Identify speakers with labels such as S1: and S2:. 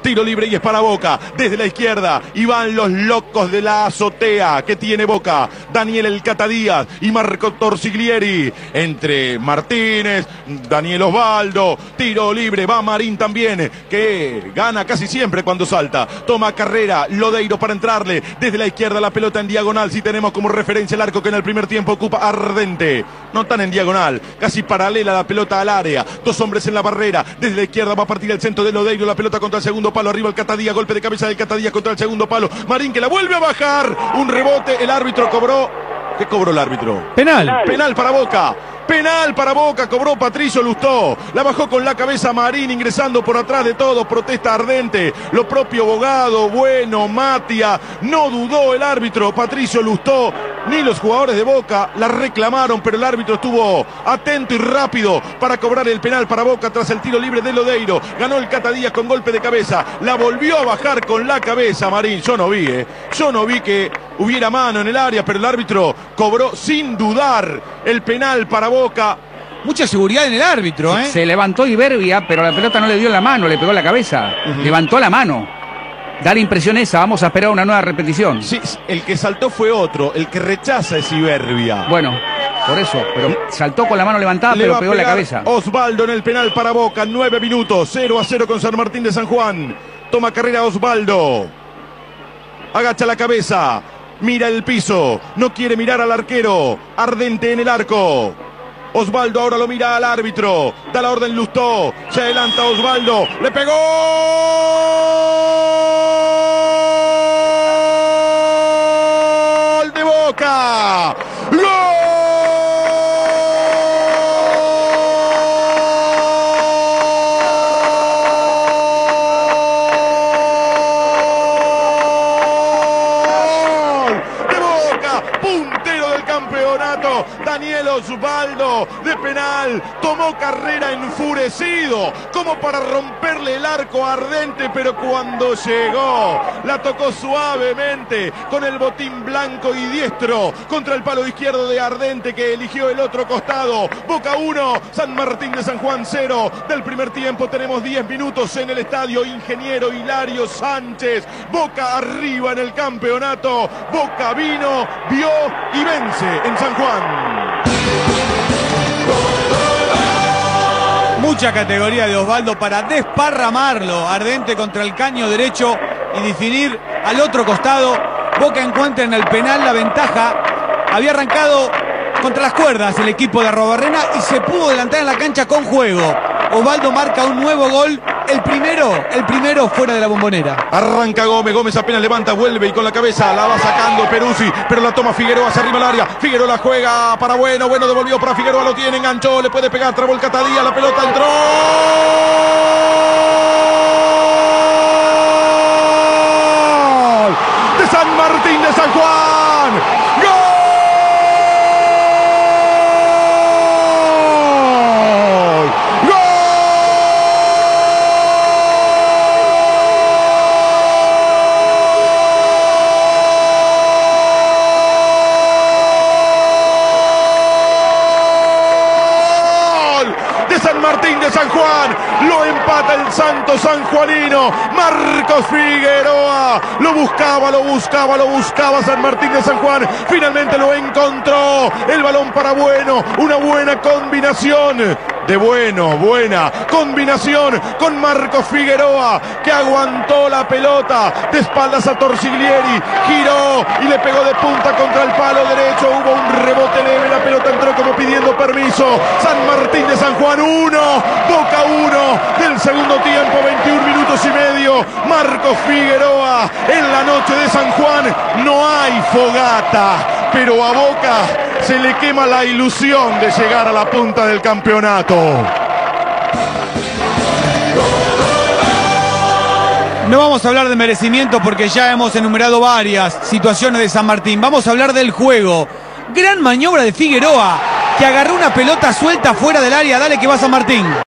S1: Tiro libre y es para Boca. Desde la izquierda. Y van los locos de la azotea que tiene Boca. Daniel El Cata Díaz y Marco Torsiglieri. Entre Martínez, Daniel Osvaldo. Tiro libre. Va Marín también, que gana casi siempre cuando salta. Toma carrera. Lodeiro para entrarle. Desde la izquierda la pelota en diagonal. Si tenemos como referencia el arco que en el primer tiempo ocupa Ardente. No tan en diagonal. Casi paralela la pelota al área. Dos hombres en la barrera. Desde la izquierda va a partir el centro de Lodeiro. La pelota contra el segundo palo. Arriba el Cata Díaz. Golpe de cabeza del Cata Díaz contra el segundo palo. Marín que la vuelve a bajar. Un rebote. El árbitro cobró. ¿Qué cobró el árbitro?
S2: Penal.
S1: Penal para Boca. Penal para Boca, cobró Patricio Lustó. La bajó con la cabeza Marín, ingresando por atrás de todo. Protesta Ardente. Lo propio Bogado, Bueno, Matia. No dudó el árbitro Patricio Lustó. Ni los jugadores de Boca la reclamaron, pero el árbitro estuvo atento y rápido para cobrar el penal para Boca tras el tiro libre de Lodeiro. Ganó el Cata Díaz con golpe de cabeza. La volvió a bajar con la cabeza Marín. Yo no vi que hubiera mano en el área, pero el árbitro cobró sin dudar el penal para Boca.
S2: Mucha seguridad en el árbitro, ¿eh?
S3: Se levantó Iberbia, pero la pelota no le dio la mano, le pegó la cabeza. Levantó la mano. Da la impresión esa, vamos a esperar una nueva repetición.
S1: Sí, el que saltó fue otro, el que rechaza es Iberbia.
S3: Bueno, por eso, pero saltó con la mano levantada, pero pegó la cabeza.
S1: Osvaldo en el penal para Boca, 9 minutos, 0-0 con San Martín de San Juan. Toma carrera Osvaldo. Agacha la cabeza. Mira el piso, no quiere mirar al arquero. Ardente en el arco. Osvaldo ahora lo mira al árbitro. Da la orden Lustó. Se adelanta Osvaldo. Le pegó. ¡Gol de Boca! ¡Gol! Puntero del campeonato, Daniel Osvaldo de penal, tomó carrera enfurecido, como para romperle el arco a Ardente, pero cuando llegó, la tocó suavemente, con el botín blanco y diestro, contra el palo izquierdo de Ardente, que eligió el otro costado. Boca 1, San Martín de San Juan 0, del primer tiempo tenemos 10 minutos en el estadio Ingeniero Hilario Sánchez. Boca arriba en el campeonato, Boca vino, vio y vence en San Juan.
S2: Mucha categoría de Osvaldo para desparramarlo. Ardente contra el caño derecho y definir al otro costado. Boca encuentra en el penal la ventaja. Había arrancado contra las cuerdas el equipo de Arrobarrena y se pudo adelantar en la cancha con juego. Osvaldo marca un nuevo gol. El primero fuera de la Bombonera.
S1: Arranca Gómez apenas levanta, vuelve y con la cabeza la va sacando Peruzzi, pero la toma Figueroa hacia arriba al área. Figueroa la juega para Bueno, Bueno devolvió para Figueroa, lo tiene, enganchó, le puede pegar, trabó el Cata Díaz, la pelota entró. ¡Gol! De San Martín de San Juan. ¡Gol! San Martín de San Juan, lo empata el santo sanjuanino, Marcos Figueroa, lo buscaba San Martín de San Juan, finalmente lo encontró, el balón para Bueno, una buena combinación de Bueno, buena combinación con Marcos Figueroa, que aguantó la pelota de espaldas a Torsiglieri, giró y le pegó de punta contra el palo derecho, hubo un rebote leve, la pelota entró como pidiendo permiso. San Martín de San Juan 1, Boca 1 del segundo tiempo, 21 minutos y medio. Marcos Figueroa, en la noche de San Juan no hay fogata, pero a Boca se le quema la ilusión de llegar a la punta del campeonato.
S2: No vamos a hablar de merecimiento porque ya hemos enumerado varias situaciones de San Martín. Vamos a hablar del juego. Gran maniobra de Figueroa, que agarró una pelota suelta fuera del área. Dale que va San Martín.